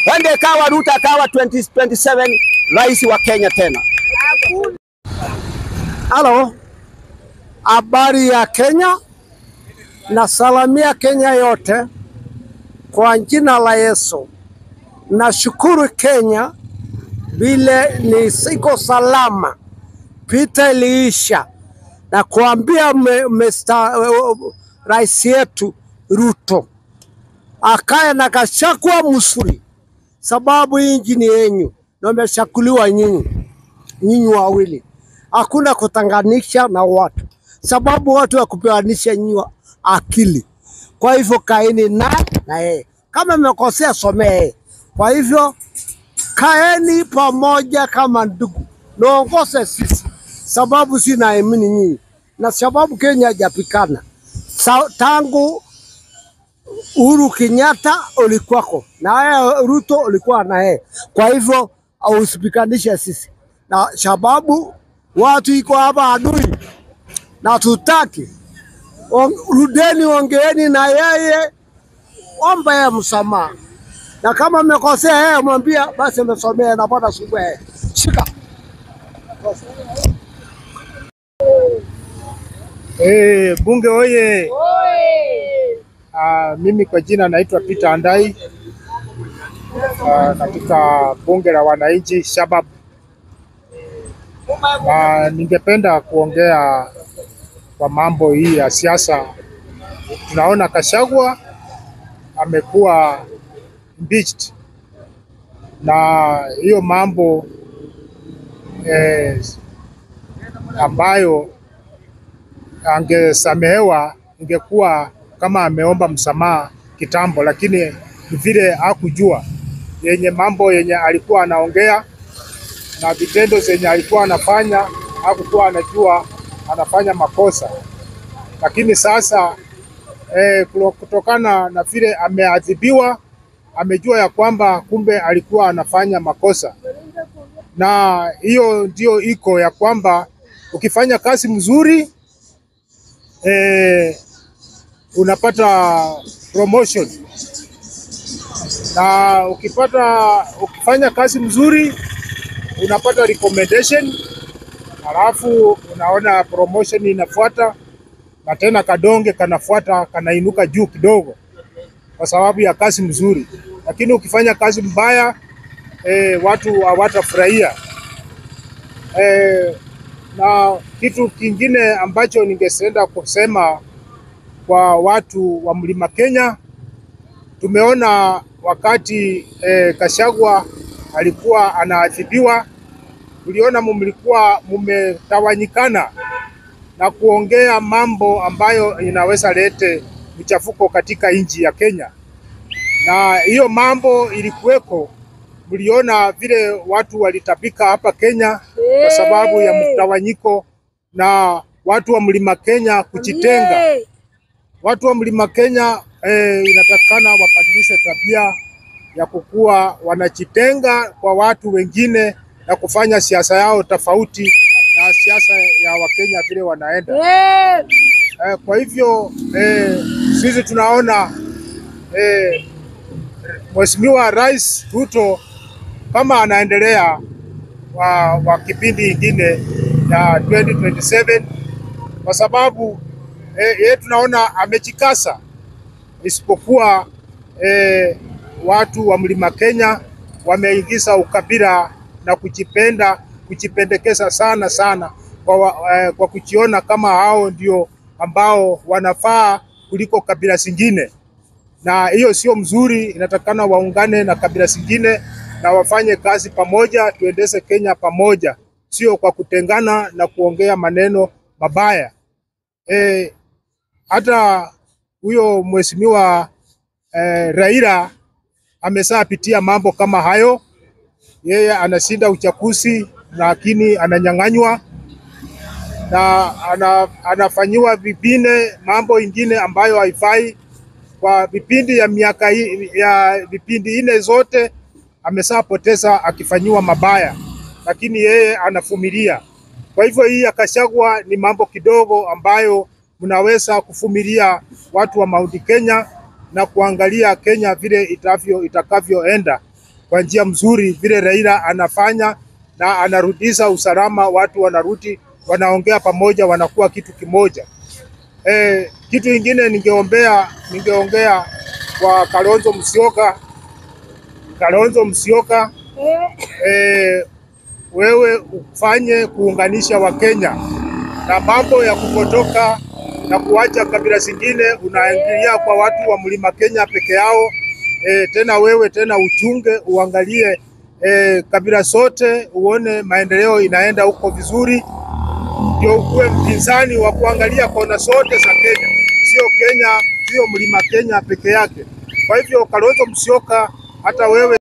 Wende kawa Ruto kawa 2027 rais wa Kenya tena. Halo, habari ya Kenya, na salamia Kenya yote kwa jina la Yesu. Nashukuru Kenya vile ni siko salama, vita iliisha, na kuambia rais yetu Ruto akae na Gachagua mzuri, sababu inji ni yenyu na mmeshakuliwa nyinyi wawili. Hakuna kutanganisha na watu, sababu watu wa kupewanisha nyinyi akili. Kwa hivyo kaeni na yeye, kama mmekosea somee. Kwa hivyo kaeni pamoja kama ndugu, naongoze sisi, sababu sina imani nyinyi, na sababu Kenya hajapikana tangu Uhuru Kenyatta ulikuwako na Ruto ulikuwa na yeye. Kwa hivyo Usipiganishe sisi, na sababu watu iko hapa adui na tutaki. Rudeni, ongeeni na yeye, omba yeye msamaha, na kama mmekosea yeye mwambia basi mmesomea na bwana sugu yeye. Shika. Bunge oye. Mimi kwa jina naitwa Peter Andai, katika bunge la wananchi Shabab. Ningependa kuongea kwa mambo hii ya siasa. Tunaona Gachagua amekuwa impeached, na hiyo mambo ambayo angesamehewa ingekuwa kama ameomba msamaha kitambo, lakini vile hakujua mambo yenye alikuwa anaongea na vitendo zenye alikuwa anafanya, hakukuwa anajua anafanya makosa. Lakini sasa kutokana na vile ameadhibiwa, amejua ya kwamba kumbe alikuwa anafanya makosa. Na hiyo ndio iko ya kwamba ukifanya kazi mzuri unapata promotion, na ukifanya kazi mzuri unapata recommendation, halafu unaona promotion inafuata, na tena kadonge kanafuata, kanainuka juu kidogo kwa sababu ya kazi mzuri. Lakini ukifanya kazi mbaya watu hawatafurahia. Na kitu kingine ambacho ningesenda kusema kwa watu wa Mlima Kenya, tumeona wakati Gachagua alikuwa anaadhibiwa, tuliona mlikuwa mumetawanyikana na kuongea mambo ambayo inaweza lete mchafuko katika nchi ya Kenya. Na hiyo mambo ilikuweko, mliona vile watu walitapika hapa Kenya kwa sababu ya mtawanyiko na watu wa Mlima Kenya kujitenga. Watu wa Mlima Kenya inatakana wabadilishe tabia ya kukua wanajitenga kwa watu wengine na kufanya siasa yao tofauti na siasa ya Wakenya vile wanaenda. Kwa hivyo sisi tunaona Mheshimiwa Rais Ruto kama anaendelea wa kipindi ingine ya 2027, kwa sababu tunaona amejikasa, isipokuwa watu wa Mlima Kenya wameingiza ukabila na kujipendekeza sana kwa kujiona kama hao ndio ambao wanafaa kuliko kabila zingine, na hiyo sio mzuri. Inatakana waungane na kabila zingine na wafanye kazi pamoja, tuendeze Kenya pamoja, sio kwa kutengana na kuongea maneno mabaya. Hata huyo Mheshimiwa Raila ameshapitia mambo kama hayo. Yeye anashinda uchaguzi lakini ananyang'anywa, na anafanyiwa vipine mambo ingine ambayo haifai. Kwa vipindi ya miaka ya vipindi ine zote ameshapoteza akifanyiwa mabaya, lakini yeye anavumilia. Kwa hivyo hii ya Gachagua ni mambo kidogo ambayo mnaweza kuvumilia watu wa Mount Kenya na kuangalia Kenya vile itakavyoenda. kwa njia mzuri vile Raila anafanya, na anarudisha usalama, watu wanarudi, wanaongea pamoja, wanakuwa kitu kimoja. Kitu kingine ningeongea kwa Kalonzo Musyoka, wewe ufanye kuunganisha Wakenya na mambo ya kupotoka na kuacha kabila zingine, unaingilia kwa watu wa Mlima Kenya peke yao. Tena wewe uchunge, uangalie kabila zote, uone maendeleo inaenda huko vizuri, ndio ukuwe mpinzani wa kuangalia kona zote za Kenya, sio Mlima Kenya peke yake. Kwa hivyo Kalonzo Musyoka, hata wewe